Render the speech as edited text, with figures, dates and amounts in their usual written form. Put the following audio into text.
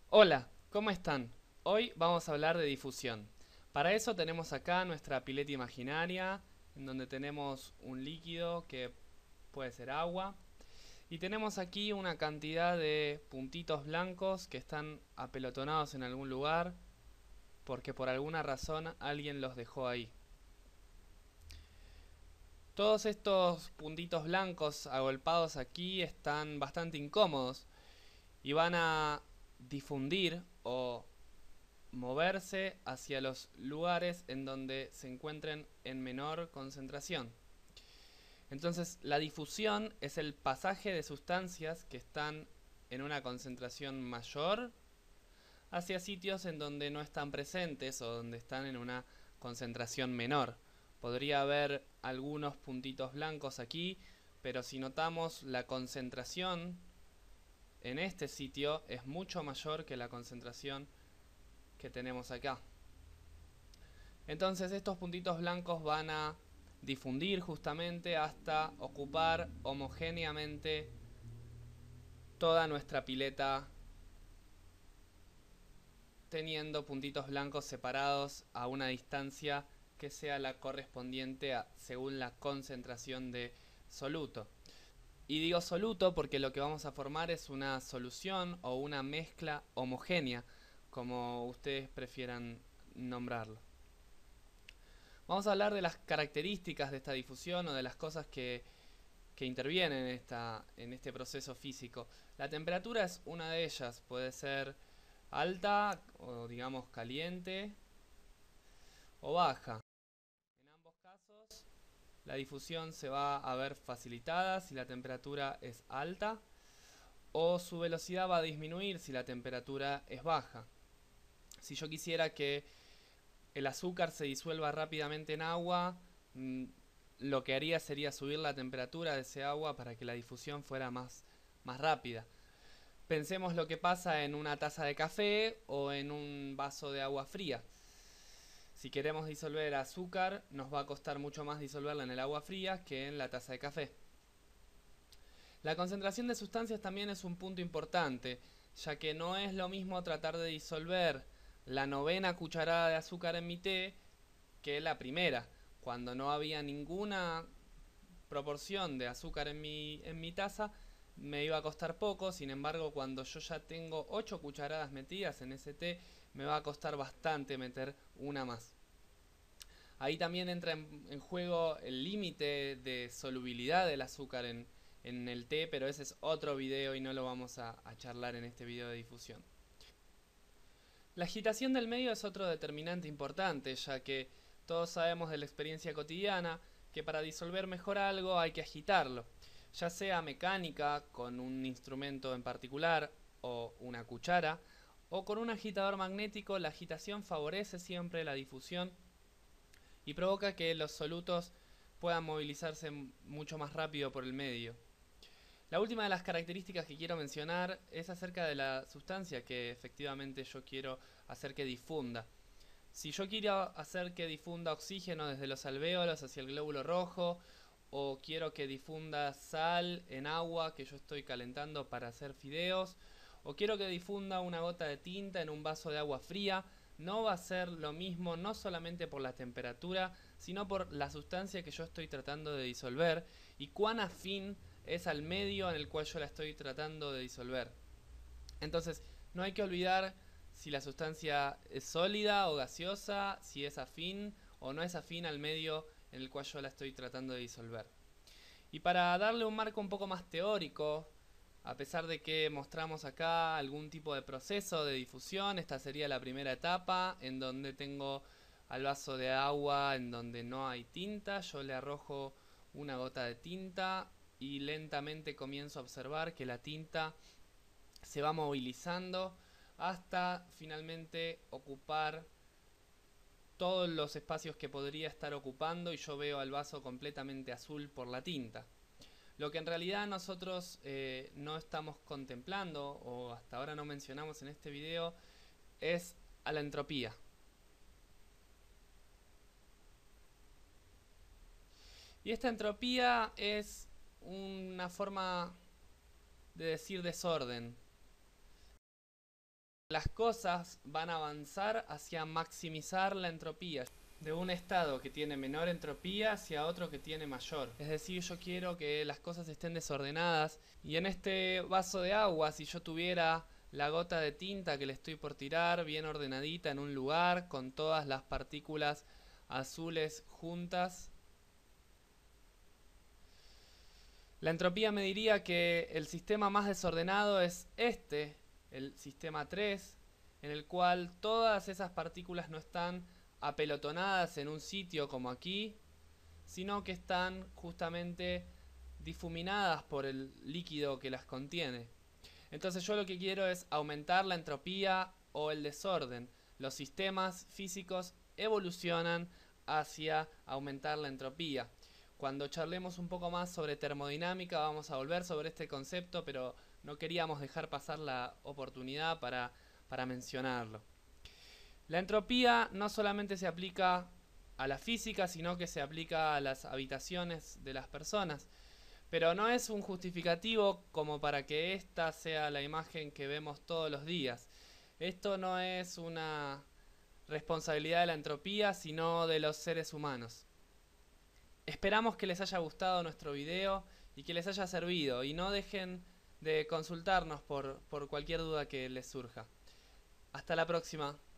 Hola, ¿cómo están? Hoy vamos a hablar de difusión. Para eso tenemos acá nuestra pileta imaginaria, en donde tenemos un líquido que puede ser agua, y tenemos aquí una cantidad de puntitos blancos que están apelotonados en algún lugar, porque por alguna razón alguien los dejó ahí. Todos estos puntitos blancos agolpados aquí están bastante incómodos y van a difundir o moverse hacia los lugares en donde se encuentren en menor concentración. Entonces, la difusión es el pasaje de sustancias que están en una concentración mayor hacia sitios en donde no están presentes o donde están en una concentración menor. Podría haber algunos puntitos blancos aquí, pero si notamos la concentración en este sitio es mucho mayor que la concentración que tenemos acá. Entonces estos puntitos blancos van a difundir justamente hasta ocupar homogéneamente toda nuestra pileta, teniendo puntitos blancos separados a una distancia que sea la correspondiente según la concentración de soluto. Y digo soluto porque lo que vamos a formar es una solución o una mezcla homogénea, como ustedes prefieran nombrarlo. Vamos a hablar de las características de esta difusión o de las cosas que intervienen en este proceso físico. La temperatura es una de ellas, puede ser alta o digamos caliente o baja. En ambos casos la difusión se va a ver facilitada si la temperatura es alta o su velocidad va a disminuir si la temperatura es baja. Si yo quisiera que el azúcar se disuelva rápidamente en agua, lo que haría sería subir la temperatura de ese agua para que la difusión fuera más rápida. Pensemos lo que pasa en una taza de café o en un vaso de agua fría. Si queremos disolver azúcar, nos va a costar mucho más disolverla en el agua fría que en la taza de café. La concentración de sustancias también es un punto importante, ya que no es lo mismo tratar de disolver la 9ª cucharada de azúcar en mi té que la primera, cuando no había ninguna proporción de azúcar en mi taza, me iba a costar poco. Sin embargo, cuando yo ya tengo 8 cucharadas metidas en ese té, me va a costar bastante meter una más. Ahí también entra en juego el límite de solubilidad del azúcar en el té, pero ese es otro video y no lo vamos a charlar en este video de difusión. La agitación del medio es otro determinante importante, ya que todos sabemos de la experiencia cotidiana que para disolver mejor algo hay que agitarlo, ya sea mecánica, con un instrumento en particular o una cuchara, o con un agitador magnético. La agitación favorece siempre la difusión y provoca que los solutos puedan movilizarse mucho más rápido por el medio. La última de las características que quiero mencionar es acerca de la sustancia que efectivamente yo quiero hacer que difunda. Si yo quiero hacer que difunda oxígeno desde los alvéolos hacia el glóbulo rojo, o quiero que difunda sal en agua que yo estoy calentando para hacer fideos, o quiero que difunda una gota de tinta en un vaso de agua fría, no va a ser lo mismo, no solamente por la temperatura, sino por la sustancia que yo estoy tratando de disolver y cuán afín es al medio en el cual yo la estoy tratando de disolver. Entonces, no hay que olvidar si la sustancia es sólida o gaseosa, si es afín o no es afín al medio en el cual yo la estoy tratando de disolver. Y para darle un marco un poco más teórico, a pesar de que mostramos acá algún tipo de proceso de difusión, esta sería la primera etapa en donde tengo al vaso de agua en donde no hay tinta, yo le arrojo una gota de tinta y lentamente comienzo a observar que la tinta se va movilizando hasta finalmente ocupar todos los espacios que podría estar ocupando y yo veo al vaso completamente azul por la tinta. Lo que en realidad nosotros no estamos contemplando o hasta ahora no mencionamos en este video es a la entropía. Y esta entropía es una forma de decir desorden. Las cosas van a avanzar hacia maximizar la entropía, de un estado que tiene menor entropía hacia otro que tiene mayor. Es decir, yo quiero que las cosas estén desordenadas, y en este vaso de agua, si yo tuviera la gota de tinta que le estoy por tirar bien ordenadita en un lugar, con todas las partículas azules juntas, la entropía me diría que el sistema más desordenado es este, el sistema 3, en el cual todas esas partículas no están apelotonadas en un sitio como aquí, sino que están justamente difuminadas por el líquido que las contiene. Entonces yo lo que quiero es aumentar la entropía o el desorden. Los sistemas físicos evolucionan hacia aumentar la entropía. Cuando charlemos un poco más sobre termodinámica vamos a volver sobre este concepto, pero no queríamos dejar pasar la oportunidad para mencionarlo. La entropía no solamente se aplica a la física, sino que se aplica a las habitaciones de las personas. Pero no es un justificativo como para que esta sea la imagen que vemos todos los días. Esto no es una responsabilidad de la entropía, sino de los seres humanos. Esperamos que les haya gustado nuestro video y que les haya servido, y no dejen de consultarnos por cualquier duda que les surja. Hasta la próxima.